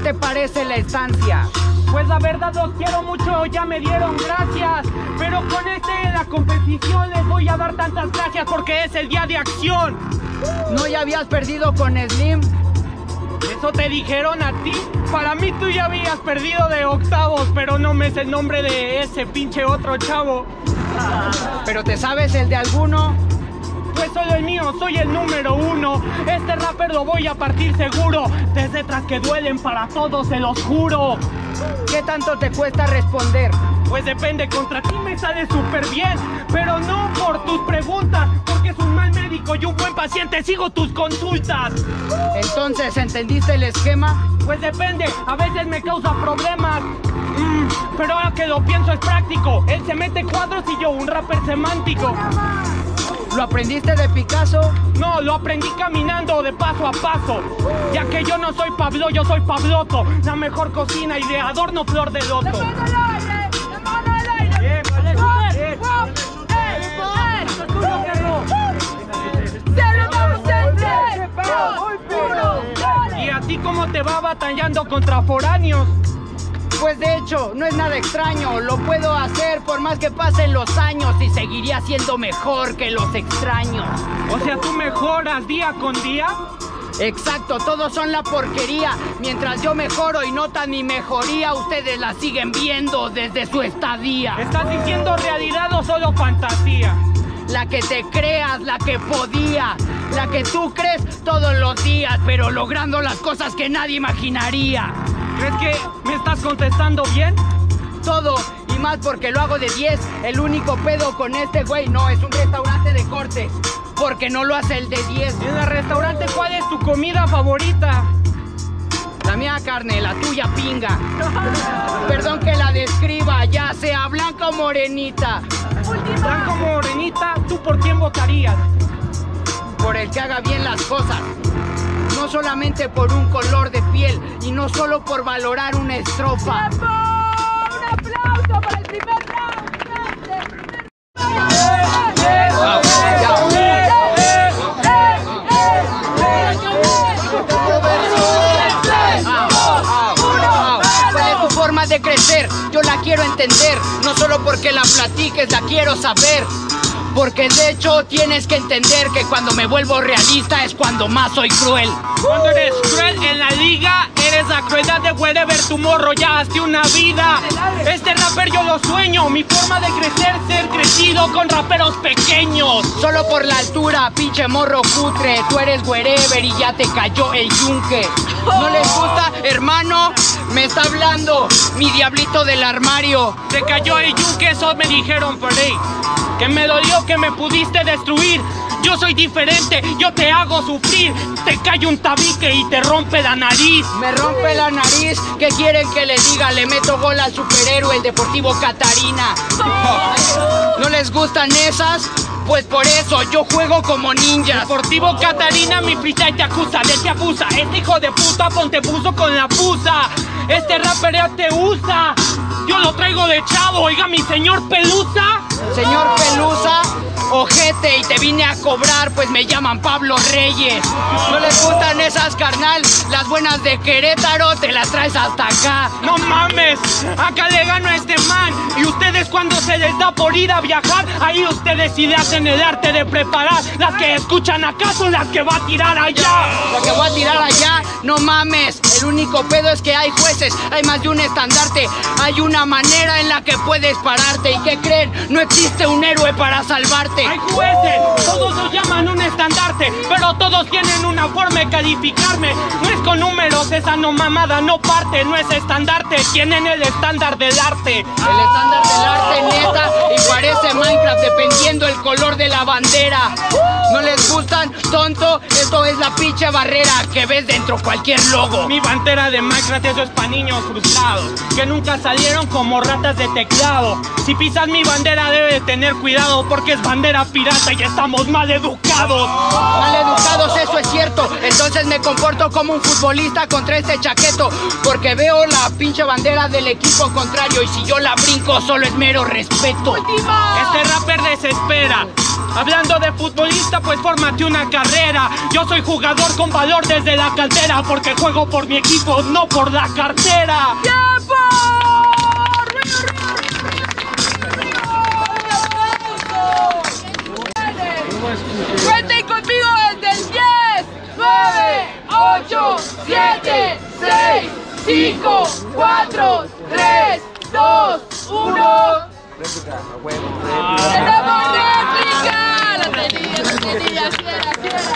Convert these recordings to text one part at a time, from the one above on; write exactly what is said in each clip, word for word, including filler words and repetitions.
te parece la estancia? Pues la verdad los quiero mucho, ya me dieron gracias. Pero con este de la competición les voy a dar tantas gracias porque es el día de acción. ¿No ya habías perdido con Slim? ¿Eso te dijeron a ti? Para mí tú ya habías perdido de octavos, pero no me es el nombre de ese pinche otro chavo. ¿Pero te sabes el de alguno? Pues solo el mío, soy el número uno. Este rapper lo voy a partir seguro. Desde letras que duelen para todos, se los juro. ¿Qué tanto te cuesta responder? Pues depende, contra ti me sale súper bien. Pero no por tus preguntas, porque es un mal médico y un buen paciente, sigo tus consultas. Entonces, ¿entendiste el esquema? Pues depende, a veces me causa problemas. Mm, pero ahora que lo pienso es práctico. Él se mete cuadros y yo un rapper semántico. ¿Lo aprendiste de Picasso? No, lo aprendí caminando de paso a paso. Ya que yo no soy Pablo, yo soy Pabloto. La mejor cocina y de adorno flor de loto. ¡La mano al aire! ¡La mano al aire! Bien, vale, bien. ¿Y a ti cómo te va batallando contra foráneos? Pues de hecho, no es nada extraño, lo puedo hacer por más que pasen los años y seguiría siendo mejor que los extraños. O sea, ¿tú mejoras día con día? Exacto, todos son la porquería. Mientras yo mejoro y notan mi mejoría, ustedes la siguen viendo desde su estadía. ¿Estás diciendo realidad o solo fantasía? La que te creas, la que podía, la que tú crees todos los días, pero logrando las cosas que nadie imaginaría. ¿Crees que me estás contestando bien? Todo, y más porque lo hago de diez. El único pedo con este güey no es un restaurante de cortes, porque no lo hace el de diez. En el restaurante, ¿cuál es tu comida favorita? La mía carne, la tuya pinga. Perdón que la describa, ya sea blanca o morenita. Blanca o morenita, ¿tú por quién votarías? Por el que haga bien las cosas. No solamente por un color de piel y no solo por valorar una estrofa. ¡Tiempo! ¡Un aplauso para el primer round! ¿Cuál es tu forma de crecer? Yo la quiero entender, no solo porque la platiques, la quiero saber. Porque de hecho tienes que entender que cuando me vuelvo realista es cuando más soy cruel. Cuando eres cruel en la liga, eres la crueldad de wherever tu morro ya hazte una vida. Este rapper yo lo sueño, mi forma de crecer, ser crecido con raperos pequeños. Solo por la altura, pinche morro cutre, tú eres wherever y ya te cayó el yunque. ¿No les gusta, hermano? Me está hablando mi diablito del armario. Te cayó el yunque, eso me dijeron por ahí. Que me dolió que me pudiste destruir. Yo soy diferente, yo te hago sufrir. Te cae un tabique y te rompe la nariz. Me rompe la nariz, ¿qué quieren que le diga? Le meto gol al superhéroe, el Deportivo Catarina. ¿No les gustan esas? Pues por eso yo juego como ninja. Deportivo Catarina, mi freestyle te acusa, de te abusa. Este hijo de puta ponte puso con la pusa. Este rapper ya te usa. Yo lo traigo de chavo, oiga mi señor Pelusa. Señor Pelusa, ojete, y te vine a cobrar, pues me llaman Pablo Reyes. ¿No les gustan esas, carnal? Las buenas de Querétaro te las traes hasta acá. No mames, acá le gano a este man. Y ustedes cuando se les da por ir a viajar, ahí ustedes sí le hacen el arte de preparar. Las que escuchan acá son las que va a tirar allá. La que voy a tirar allá, no mames. El único pedo es que hay jueces, hay más de un estandarte. Hay una manera en la que puedes pararte. ¿Y qué creen? No existe un héroe para salvarte. Hay jueces, todos nos llaman un estandarte, pero todos tienen una forma de calificarme. No es con números, esa no mamada no parte. No es estandarte, tienen el estándar del arte. El estándar del arte, neta, y parece Minecraft dependiendo el color de la bandera. ¿No les gustan, tonto? Esto es la pinche barrera que ves dentro cualquier logo. Mi bandera de Minecraft, eso es pa' niños frustrados que nunca salieron como ratas de teclado. Si pisas mi bandera debes tener cuidado porque es bandera pirata y estamos mal educados. maleducados. Maleducados, eso es cierto. Entonces me comporto como un futbolista contra este chaqueto, porque veo la pinche bandera del equipo contrario y si yo la brinco solo es mero respeto. Este rapper desespera. Hablando de futbolista, pues fórmate una carrera. Yo soy jugador con valor desde la cantera, porque juego por mi equipo, no por la cartera. ¡Tiempo! Cuenten conmigo desde el diez, nueve, ocho, siete, seis, cinco, cuatro, tres, dos, uno. ¡Tenemos réplica! La tenía, la tenía, fiera, fiera.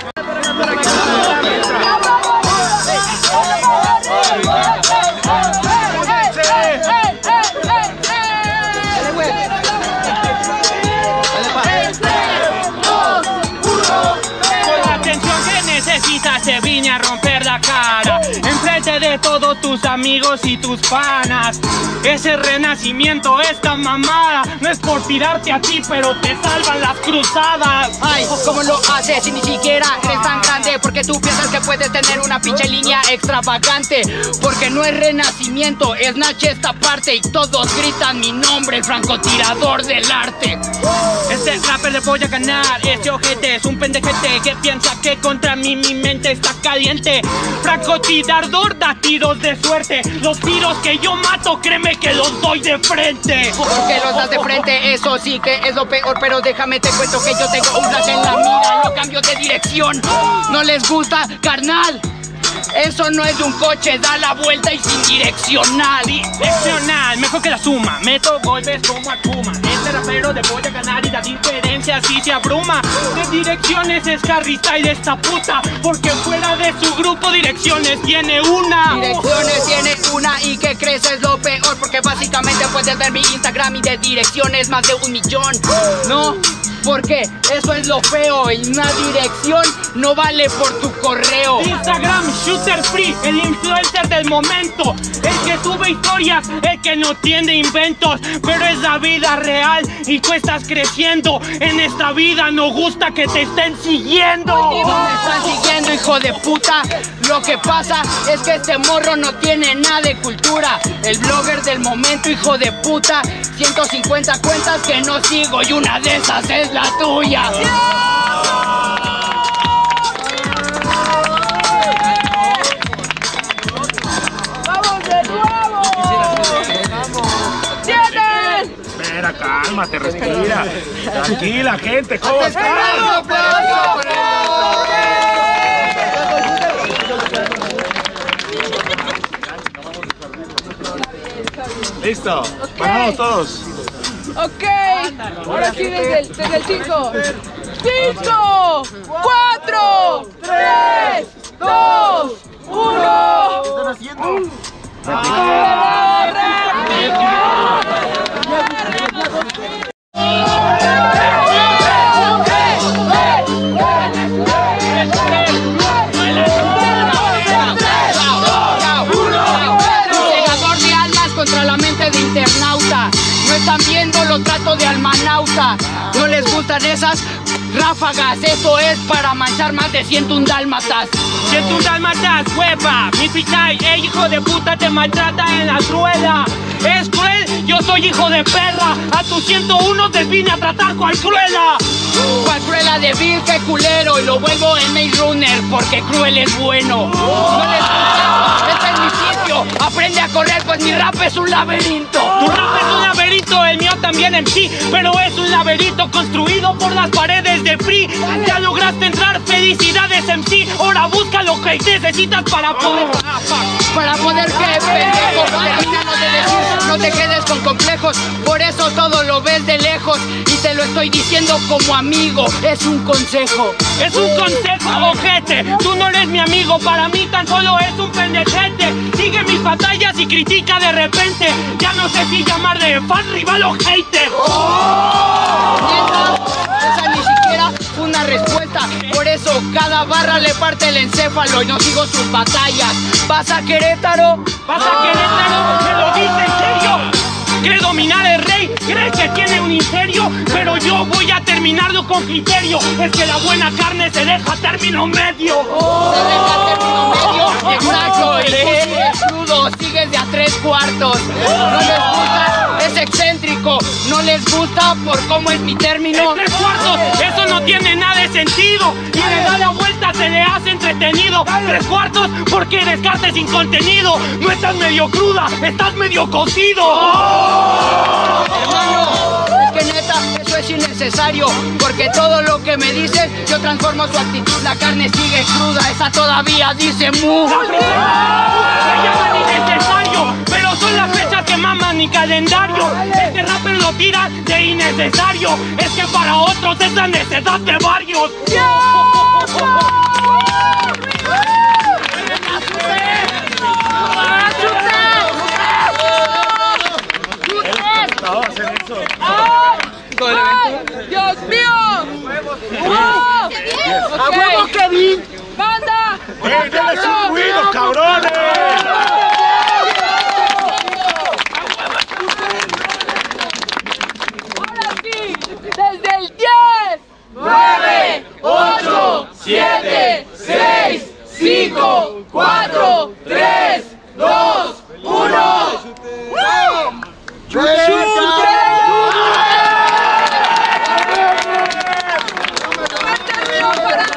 Te vine a romper la cara enfrente de todos tus amigos y tus panas. Ese renacimiento, esta mamada, no es por tirarte a ti, pero te salvan las cruzadas. Ay, ¿cómo lo haces si ni siquiera eres tan grande? Porque tú piensas que puedes tener una pinche línea extravagante. Porque no es renacimiento, es Nache esta parte y todos gritan mi nombre, el francotirador del arte. Este rapper le voy a ganar, este ojete es un pendejete que piensa que contra mí mi mente está caliente. Francotirador da tiros de suerte, los tiros que yo mato, créeme que los doy de frente. Porque los das de frente, eso sí que es lo peor, pero déjame te cuento que yo tengo un flash en la mira, no cambio de dirección. ¿No les gusta, carnal? Eso no es de un coche, da la vuelta y sin direccional. Direccional, mejor que la suma. Meto golpes como Akuma. Este rapero le voy a ganar y la diferencia así se abruma. De direcciones es Harry Style esta puta, porque fuera de su grupo direcciones tiene una. Direcciones tiene una y que crees es lo peor, porque básicamente puedes ver mi Instagram y de direcciones más de un millón. No, porque eso es lo feo y una dirección no vale por tu correo. Instagram shooter free, el influencer del momento, el que sube historias, el que no tiene inventos, pero es la vida real y tú estás creciendo. En esta vida no gusta que te estén siguiendo. No me están siguiendo, hijo de puta. Lo que pasa es que este morro no tiene nada de cultura. El blogger del momento, hijo de puta. ciento cincuenta cuentas que no sigo y una de esas es la tuya. ¡Vamos de nuevo! ¡Tienen! Espera, cálmate, respira. Tranquila, gente, ¿cómo ¡Un están? aplauso! Listo, paramos todos. Ok, ahora sí desde el, desde el cinco. cinco, cuatro, tres, dos, uno. ¿Qué están haciendo? Segador de almas contra la mente de internauta. No están viendo, lo trato de almanauta. No les gustan esas ráfagas, eso es para manchar más de ciento un dálmatas. ciento un dálmatas, hueva, mi pitay, el hijo de puta te maltrata en la rueda. Es cruel, yo soy hijo de perra, a tu ciento uno te vine a tratar cual cruela. Cual cruela de Bill, qué culero, y lo vuelvo en Maze Runner porque cruel es bueno. No les gusta, este es mi sitio, aprende a correr pues mi rap es un laberinto. Tu rap es un laberinto, el mío también en sí, pero es un laberinto construido por las paredes de Free. Ya lograste entrar, felicidades M C, ahora busca lo que necesitas para poder... Para poder que pendejo, termínalo de decir, no te quedes con complejos, por eso todo lo ves de lejos y te lo estoy diciendo como amigo, es un consejo. Es un consejo, ojete, tú no eres mi amigo, para mí tan solo es un pendejete. Sigue mis batallas y critica de repente, ya no sé si llamar de fan, rival o hater. Neta, esa ni siquiera fue una respuesta, por eso cada barra le parte el encéfalo y no sigo sus batallas. ¿Vas a Querétaro? ¿Vas a Querétaro? ¿Me lo dice en serio? cree dominar el rey, cree que tiene un imperio, pero yo voy a terminarlo con criterio. Es que la buena carne se deja término medio. Se deja término medio. Exacto, y tú sigues crudo, sigues de a tres cuartos. No les gusta, es excéntrico. No les gusta por cómo es mi término. Tres cuartos, eso no tiene nada de sentido. Y le da la vuelta, se le hace entretenido. Tres cuartos porque descarte sin contenido. No estás medio cruda, estás medio cocido. Oh. Hermano, es que neta, eso es innecesario. Porque todo lo que me dices, yo transformo su actitud. La carne sigue cruda, esa todavía dice mu. Se llaman innecesario, pero son las fechas que maman mi calendario. Este rapper lo tira de innecesario. Es que para otros es la necesidad de varios. ¡Dios mío! ¡Wow! ¡A huevo, Kevin! ¡Banda! ¡Eh, denles un ruido, cabrones! Ahora sí, desde el diez, nueve, ocho, siete, seis, cinco, cuatro, tres, dos, uno. ¡Fuerte para